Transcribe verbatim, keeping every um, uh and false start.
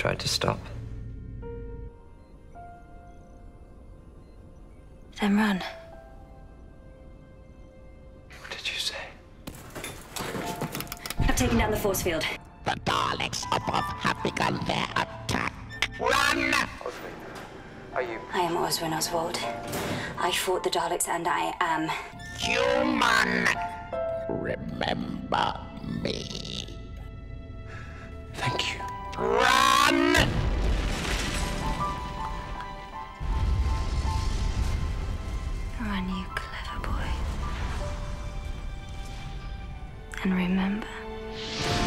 tried to stop. Then run. What did you say? I've taken down the force field. The Daleks above have begun their attack. Run! Oswin, are you... I am Oswin Oswald. I fought the Daleks and I am... human! Remember me. Thank you. Run! Run, you clever boy. And remember...